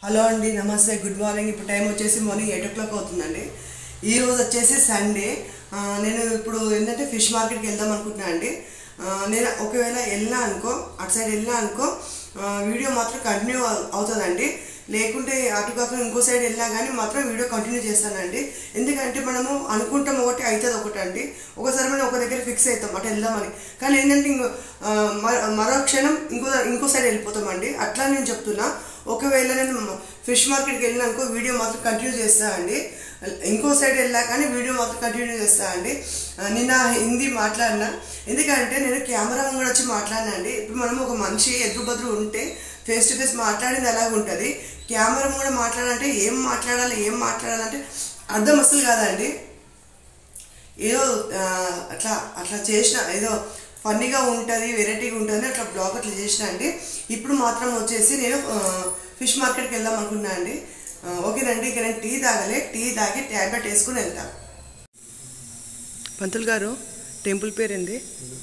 Hello అండి, నమస్తే, good morning. ఇప్పుడు టైం వచ్చేసి మార్నింగ్ 8 o'clock అవుతుందండి. ఈరోజు వచ్చేసి సండే. నేను ఇప్పుడు ఏంటంటే ఫిష్ మార్కెట్కి వెళ్దాం అనుకుంటున్నాను అండి. నేను ఒకవేళ వెళ్ళినా అనుకో, అటు సైడ్ వెళ్ళినా అనుకో, వీడియో మాత్రం కంటిన్యూ అవుతుందండి. లేకుంటే అటు కాకుండా ఇంకో సైడ్ వెళ్ళినా కానీ మాత్రం వీడియో కంటిన్యూ చేస్తానండి. ఎందుకంటే మనము అనుకుంటాం ఒకటి, అవుతుంది ఒకటి అండి. ఒకసారి మనం ఒక దగ్గర ఫిక్స్ అవుతాం అటు వెళ్దామని, కానీ ఏంటంటే మరో క్షణం ఇంకో సైడ్ వెళ్ళిపోతామండి. అట్లా నేను చెప్తున్నా. ఒకవేళ నేను ఫిష్ మార్కెట్కి వెళ్ళినాకో వీడియో మాత్రం కంటిన్యూ చేస్తానండి. ఇంకో సైడ్ వెళ్ళా కానీ వీడియో మాత్రం కంటిన్యూ చేస్తానండి. నిన్న హిందీ మాట్లాడినా, ఎందుకంటే నేను కెమెరా ముంగడ వచ్చి మాట్లాడినా అండి. ఇప్పుడు మనం ఒక మనిషి ఎదురుబదురు ఉంటే ఫేస్ టు ఫేస్ మాట్లాడింది అలాగ ఉంటుంది. కెమెరా ముంగడ మాట్లాడాలంటే ఏం మాట్లాడాలంటే అర్థం అసలు కాదండి. ఏదో అట్లా అట్లా చేసిన, ఏదో ఫన్నీగా ఉంటుంది, వెరైటీగా ఉంటుంది, అట్లా బ్లాగ్ అట్లా చేసిన అండి. ఇప్పుడు మాత్రం వచ్చేసి నేను ఫిష్ మార్కెట్కి వెళ్దాం అనుకున్నా అండి. ఓకేనండి. ఇక నేను టీ తాగలే, టీ తాగి ట్యాబ్లెట్ వేసుకుని వెళ్తాను. పంతులు గారు, టెంపుల్ పేరేంది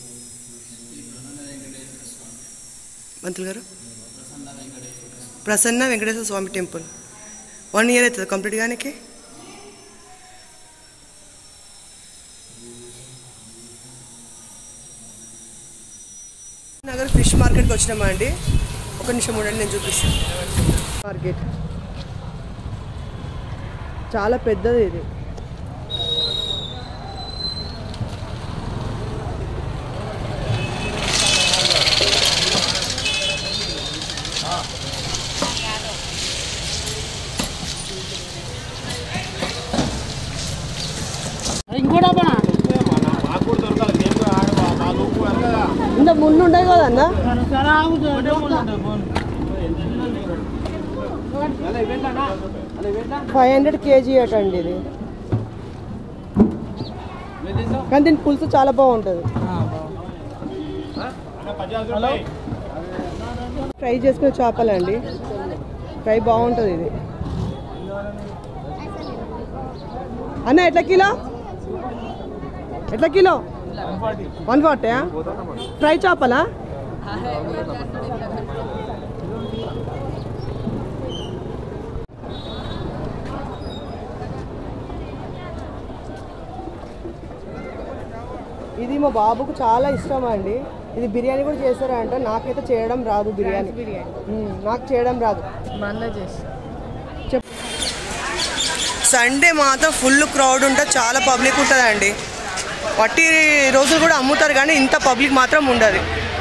పంతులు గారు? ప్రసన్న వెంకటేశ్వర స్వామి టెంపుల్. 1 year అవుతుంది కంప్లీట్ గానికి. నగర్ ఫిష్ మార్కెట్కి వచ్చినామా అండి. ఒక నిమిషం ఉండండి, నేను చూపిస్తాను. మార్కెట్ చాలా పెద్దది ఇది. ఇంత ముందు ఉంటాయి కదా అన్న. 500 kg అటండి ఇది. కానీ దీని పులుసు చాలా బాగుంటుంది. ఫ్రై చేసుకునే చేపలండి. ఫ్రై బాగుంటుంది ఇది. అన్న ఎట్లా కిలో? 140. ఫ్రై చేపలా? ఇది మా బాబుకు చాలా ఇష్టం అండి. ఇది బిర్యానీ కూడా చేస్తారంట. నాకైతే చేయడం రాదు బిర్యానీ. నాకు చేయడం రాదు. సండే మాత్రం ఫుల్ క్రౌడ్ ఉంటుంది, చాలా పబ్లిక్ ఉంటుందండి. వట్టి రోజులు కూడా అమ్ముతారు కానీ ఇంత పబ్లిక్ మాత్రం ఉండదు.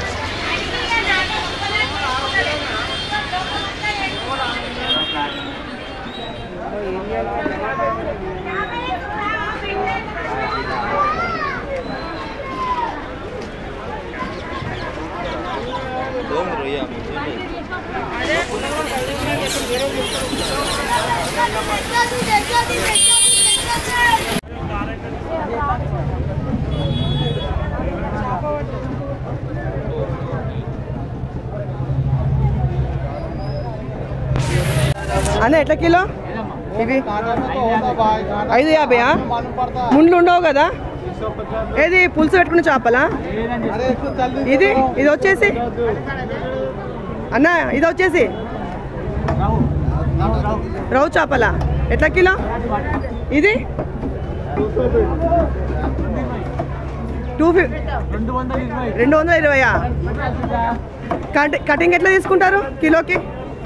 అన్న ఎట్లా కిలో ఇవి? 550. ముండ్లు ఉండవు కదా? ఏది పులుసు పెట్టుకుని చేపలా? ఇది వచ్చేసి అన్న, ఇది వచ్చేసి రవ్వు చేపలా? ఎట్లా కిలో ఇది? 220. కటింగ్ ఎట్లా తీసుకుంటారు కిలోకి?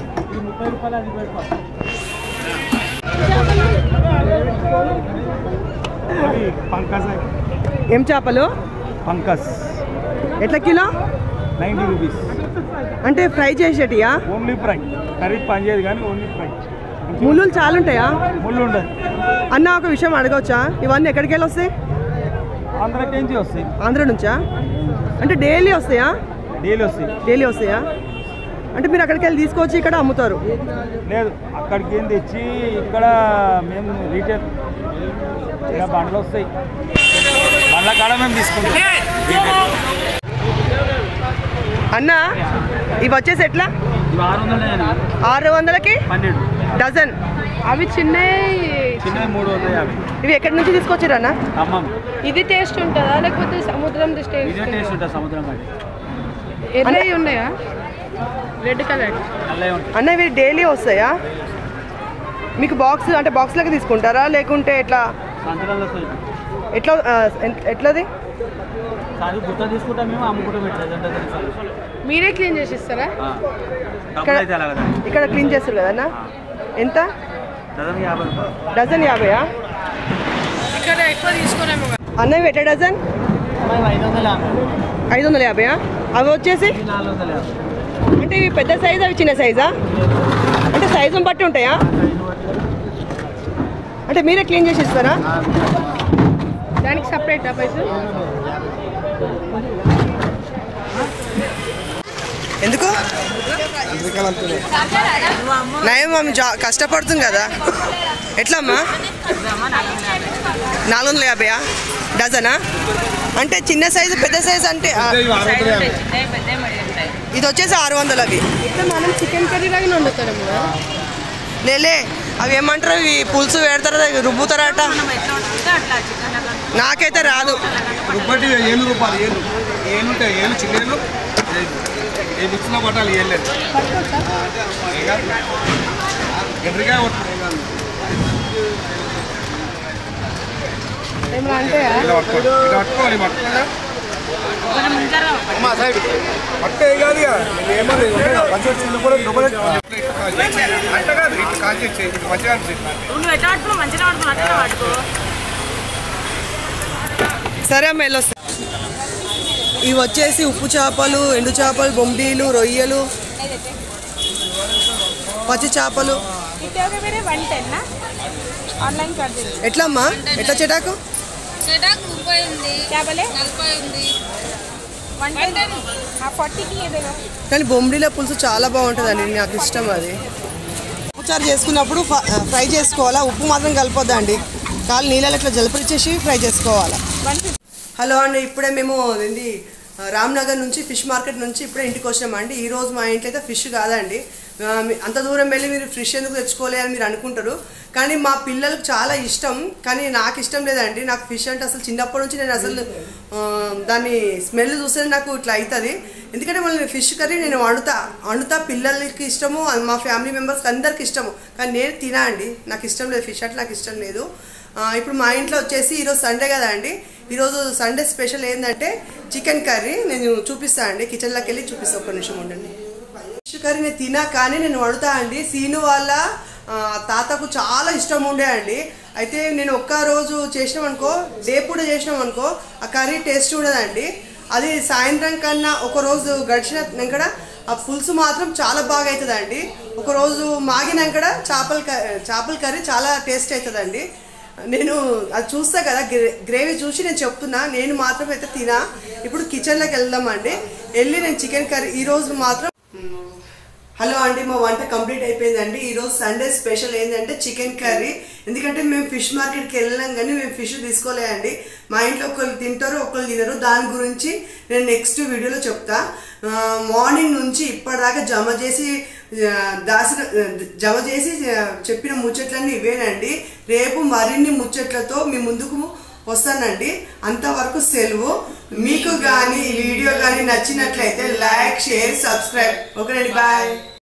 ఏం చేపలు? పంకస్. ఎట్లా కిలో? 90 rupees. అంటే ఫ్రై చేసేటియా? ఓన్లీ ఫ్రై, కర్రీ పని చేయదు కానీ ఓన్లీ ఫ్రై. ముళ్ళు చాలా ఉంటాయా? ముళ్ళు ఉండదు. అన్న ఒక విషయం అడగవచ్చా? ఇవన్నీ ఎక్కడికి వెళ్ళి వస్తాయి? ఆంధ్రాకి నుంచి వస్తాయి. ఆంధ్ర నుంచా? అంటే డైలీ వస్తాయా? డైలీ వస్తాయా? అంటే మీరు అక్కడికి వెళ్ళి తీసుకొచ్చి ఇక్కడ అమ్ముతారు? లేదు, అక్కడికి ఏం తెచ్చి ఇక్కడ మేము రీటైల్ బండ్లు వస్తాయి, బండ్ల కాడ మేము తీసుకుంటాం. అన్న ఇవి వచ్చేసి ఎట్లా? 600కి 12 డజన్. అవి చిన్నవి 350. ఇవి ఎక్కడి నుంచి తీసుకొచ్చారు అన్న? ఇది టేస్ట్ ఉంటుందా లేకపోతే సముద్రం టేస్ట్? టేస్ట్ ఉంటుంది సముద్రం. ఎర్రవి ఉన్నాయా? రెడ్ కలర్ అన్న ఇవి డైలీ వస్తాయా మీకు? బాక్స్ అంటే బాక్స్లోకి తీసుకుంటారా లేకుంటే ఎట్లా? ఎట్లా ఎట్లది? మీరే క్లీన్ చేసి ఇస్తారా? ఇక్కడ క్లీన్ చేస్తారు కదన్నా. ఎంత? డజన్ 50. ఇక్కడ ఎక్కువ తీసుకోలేము అన్న ఇవి ఎట్లా డజన్? 550. అవి వచ్చేసి అంటే ఇవి పెద్ద సైజా అవి చిన్న సైజా? అంటే సైజుని బట్టి ఉంటాయా? అంటే మీరే క్లీన్ చేసి ఇస్తారా? దానికి సపరేటా పైసలు? ఎందుకు నయం మమ్మీ కష్టపడుతుంది కదా. ఎట్లమ్మా? 450 డజనా? అంటే చిన్న సైజు పెద్ద సైజు అంటే ఇది వచ్చేసి 600. అవి మనం చికెన్ కర్రీ లాగానే వండుతారేమో. లేలే అవి ఏమంటారు, ఇవి పులుసు పెడతారా రుబ్బుతారట. నాకైతే రాదు. పట్టాలి ఏమన్నా అంటే సరే అమ్మ వెళ్ళొస్తా. ఇవి వచ్చేసి ఉప్పు చేపలు, ఎండు చేపలు, బొంబీలు, రొయ్యలు, పచ్చి చేపలు. ఎట్లమ్మా? ఎట్లా చెటాకు? కానీ బొంబిల పులుసు చాలా బాగుంటుందండి, నాకు ఇష్టం అది. ఉప్పుచారు చేసుకున్నప్పుడు ఫ్రై చేసుకోవాలా, ఉప్పు మాత్రం కలపొద్దండి. కాలు నీళ్ళలో ఇట్లా జలపరిచేసి ఫ్రై చేసుకోవాలా. హలో అండి, ఇప్పుడే మేము ఏంది రామ్నగర్ నుంచి ఫిష్ మార్కెట్ నుంచి ఇప్పుడే ఇంటికి వచ్చామండి. ఈరోజు మా ఇంట్లో అయితే ఫిష్ కాదండి. అంత దూరం వెళ్ళి మీరు ఫిష్ ఎందుకు తెచ్చుకోలే అని మీరు అనుకుంటారు, కానీ మా పిల్లలకు చాలా ఇష్టం. కానీ నాకు ఇష్టం లేదండి. నాకు ఫిష్ అంటే అసలు చిన్నప్పటి నుంచి నేను అసలు దాన్ని స్మెల్ చూస్తే నాకు ఇట్లా అవుతుంది. ఎందుకంటే మళ్ళీ ఫిష్ కర్రీ నేను వండుతా పిల్లలకి ఇష్టము, మా ఫ్యామిలీ మెంబర్స్కి అందరికి ఇష్టము. కానీ నేను తినా అండి, నాకు ఇష్టం లేదు ఫిష్ అంటే, నాకు ఇష్టం లేదు. ఇప్పుడు మా ఇంట్లో వచ్చేసి ఈరోజు సండే కదా అండి. ఈరోజు సండే స్పెషల్ ఏంటంటే చికెన్ కర్రీ. నేను చూపిస్తాను అండి, కిచెన్లోకి వెళ్ళి చూపిస్తాను. ఒక నిమిషం ఉండండి. ఫిష్ కర్రీ నేను తినా కానీ నేను వండుతా అండి. సీను వాళ్ళ తాతకు చాలా ఇష్టం ఉండే అండి. అయితే నేను ఒక్కరోజు చేసినాం అనుకో, డే పూట చేసినాం అనుకో, ఆ కర్రీ టేస్ట్ ఉండదండి. అది సాయంత్రం కన్నా ఒకరోజు గడిచినాక ఆ పులుసు మాత్రం చాలా బాగా అవుతుందండి. ఒకరోజు మాగినాక చేపల కర్రీ చాలా టేస్ట్ అవుతుందండి. నేను అది చూస్తా కదా, గ్రేవీ చూసి నేను చెప్తున్నా, నేను మాత్రం అయితే తినా. ఇప్పుడు కిచెన్లోకి వెళ్దామండి. వెళ్ళి నేను చికెన్ కర్రీ ఈరోజు మాత్రం. హలో అండి, మా వంట కంప్లీట్ అయిపోయిందండి. ఈరోజు సండే స్పెషల్ ఏంటంటే చికెన్ కర్రీ. ఎందుకంటే మేము ఫిష్ మార్కెట్కి వెళ్ళినాం కానీ మేము ఫిష్ తీసుకోలేదండి. మా ఇంట్లో ఒకళ్ళు తింటారు, ఒకళ్ళు తినరు. దాని గురించి నేను నెక్స్ట్ వీడియోలో చెప్తా. మార్నింగ్ నుంచి ఇప్పటిదాకా జమ చేసి చెప్పిన ముచ్చట్లన్నీ ఇవేనండి. రేపు మరిన్ని ముచ్చట్లతో మీ ముందుకు వస్తానండి. అంతవరకు సెలవు. మీకు కానీ ఈ వీడియో కానీ నచ్చినట్లయితే లైక్, షేర్, సబ్స్క్రైబ్. ఓకేనండి, బాయ్.